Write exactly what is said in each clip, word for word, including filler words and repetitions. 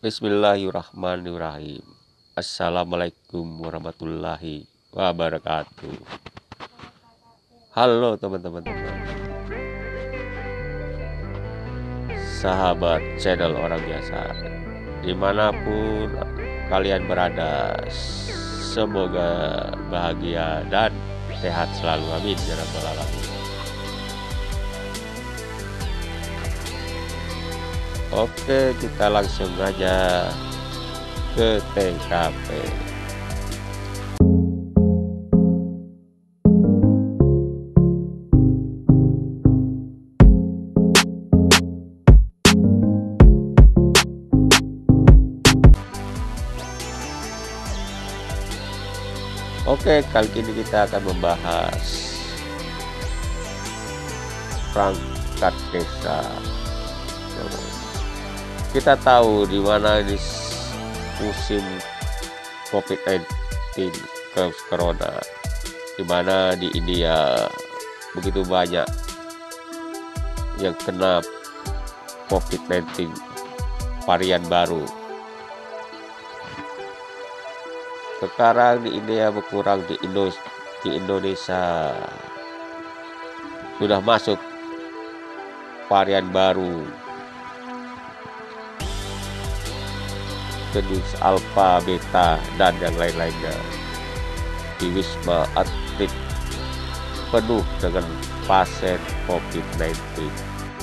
Bismillahirrahmanirrahim. Assalamualaikum warahmatullahi wabarakatuh. Halo teman-teman, sahabat channel orang biasa, dimanapun kalian berada, semoga bahagia dan sehat selalu, amin ya rabbal alamin. Oke, kita langsung aja ke T K P. Oke, kali ini kita akan membahas perangkat desa. Kita tahu di mana ini musim covid sembilan belas corona, di mana di India begitu banyak yang kena covid sembilan belas varian baru. Sekarang di India berkurang, di Indo di Indonesia sudah masuk varian baru, jenis alfa, beta, dan yang lain-lainnya. Di Wisma Atlet penuh dengan pasien covid sembilan belas.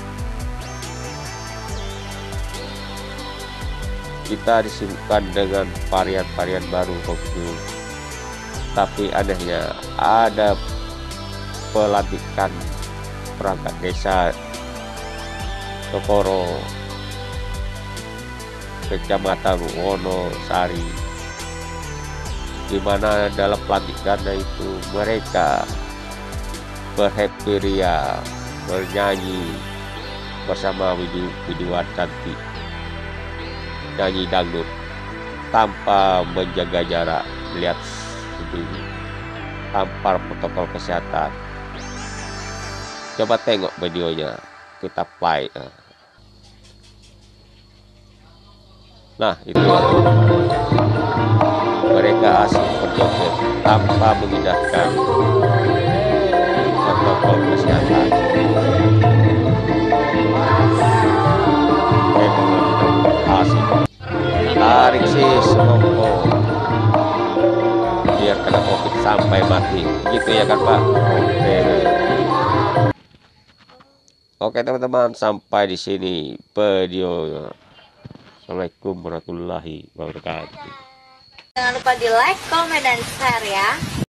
Kita disibukkan dengan varian-varian baru covid, tapi anehnya ada pelantikan perangkat desa Tokoro, Kecamatan Wonosari, di mana dalam pelantikannya itu mereka berhappy ria, bernyanyi bersama biduan cantik, nyanyi dangdut tanpa menjaga jarak, lihat sendiri, tanpa protokol kesehatan. Coba tengok videonya, kita play. Nah, itu mereka asik berjoget tanpa mengindahkan protokol kesehatan. Asik, tarik si semongko biar kena covid sampai mati, gitu ya kan Pak? Oke, oke teman-teman, sampai di sini video. Assalamualaikum warahmatullahi wabarakatuh. Jangan lupa di like, komen, dan share ya.